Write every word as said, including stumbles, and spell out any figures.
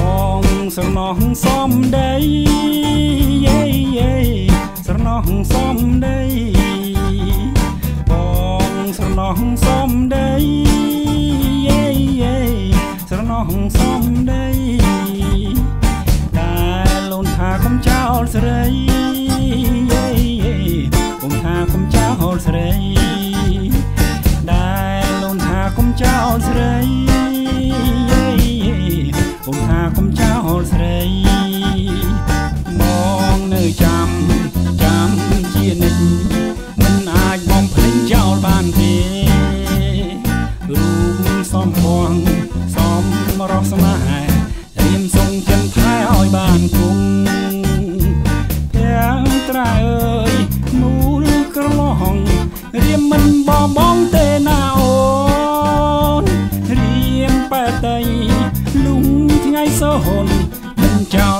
បងស្រណោះសំដីយេយេស្រណោះសំដីបងស្រណោះសំដីយេយេស្រណោះសំដីដែលលូនថាកុំចោលស្រីយេយេកុំថាកុំចោលស្រីដែលលូនថាកុំចោលស្រីកុំថាកុំចោលស្រីបងនៅចាំចាំជានិច្ចមិនអាចបំភ្លេចចោលបានទេរូបសំភ័ងសំរស់ស្នេហ៍រៀមសុងចិនថែឲ្យបានគង់ទាំងត្រាអើយមូលក្រឡងរៀមមិនបងបងទេណាអូនរៀមបែតៃលុងថ្ងៃសូនមិនចោល